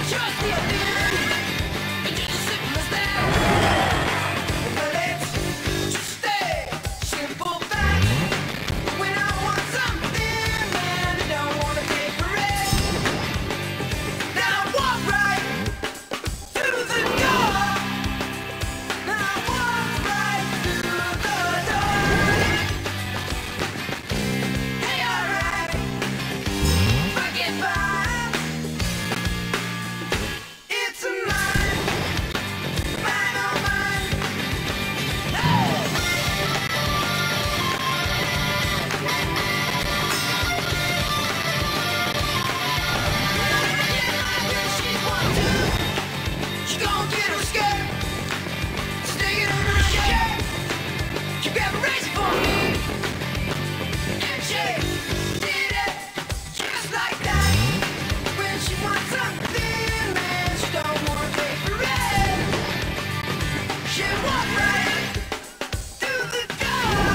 Trust the idea, and just as simple as that. But it's just a simple fact. When I want something, man, I don't wanna pay for it. Now I walk right through the door. Now I walk right through the door. Hey, alright, forget fine. It's a mine, mine, oh mine. Hey! She's one too. She gon' get her skirt, stick it under her shirt. She grabbed a razor for me, and she did it just like that. When she wants something, man, she don't wanna pay for it. She walked right through the door.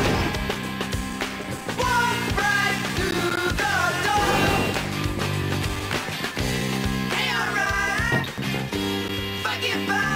Walked right through the door. Hey, alright, fuck it, bye.